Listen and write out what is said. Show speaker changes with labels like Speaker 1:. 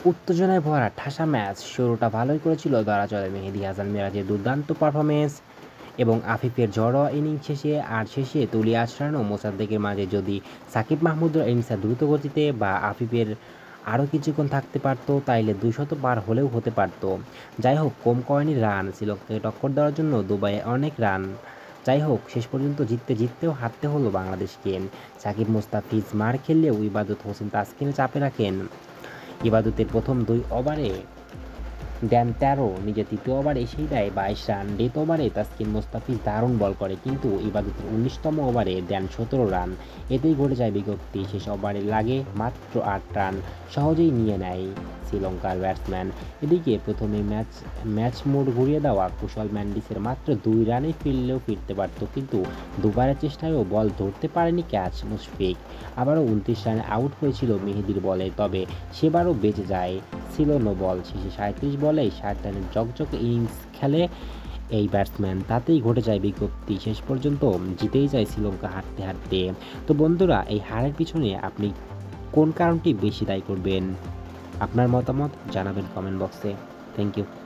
Speaker 1: উত্তেজনায় ভরা ঠাসা ম্যাচ। শুরুটা ভালোই করেছিল ধরাচলে মেহেদী হাসান মিরাজের দুর্দান্ত পারফরমেন্স এবং আফিফের ঝড়োয়া ইনিংস শেষে তলিয়ে আছড়ানো মোসাদ্দেকের মাঝে যদি সাকিব মাহমুদুর ইনিংসটা দ্রুত গতিতে বা আফিফের আরও কিছুক্ষণ থাকতে পারতো তাইলে 200 পার হলেও হতে পারতো। যাই হোক, কম করেনি রান। শ্রীলঙ্কাকে টক্কর দেওয়ার জন্য দুবাইয়ে অনেক রান। যাই হোক, শেষ পর্যন্ত জিততেও হারতে হলো বাংলাদেশকে। সাকিব মুস্তাফিজ মার খেললেও ইবাদত হোসেন তাসকিনে চাপে রাখেন। ইবাদতের প্রথম 2 ওভারে দেন 13, নিজের তৃতীয় ওভারে এসেই দেয় 22 রান। ডেথ ওভারে তাসকিন মুস্তাফিজ দারুণ বল করে, কিন্তু ইবাদতের 19তম ওভারে দেন 17 রান। এতেই ঘটে যায় বিজ্ঞপ্তি। শেষ ওভারে লাগে মাত্র 8 রান, সহজেই নিয়ে নেয় শ্রীলঙ্কার ব্যাটসম্যান। এদিকে প্রথমে ম্যাচ মোড় ঘুরিয়ে দেওয়া কুশল ম্যান্ডিসের মাত্র 2 রানে ফিরতে পারত, কিন্তু দুবারের চেষ্টায়ও বল ধরতে পারেনি ক্যাচ মুশফিক। আবারও 29 রানে আউট হয়েছিল মেহেদীর বলে, তবে সেবারও বেঁচে যায়। ছিল নো বল। শেষে 37 বলেই 60 রানের ঝকঝকে ইনিংস খেলে এই ব্যাটসম্যান। তাতেই ঘটে যায় বিজ্ঞপ্তি। শেষ পর্যন্ত জিতেই যায় শ্রীলঙ্কা হারতে হারতে। তো বন্ধুরা, এই হারের পিছনে আপনি কোন কারণটি বেশি দায়ী করবেন? আপনার মতামত জানাবেন কমেন্ট বক্সে। Thank you.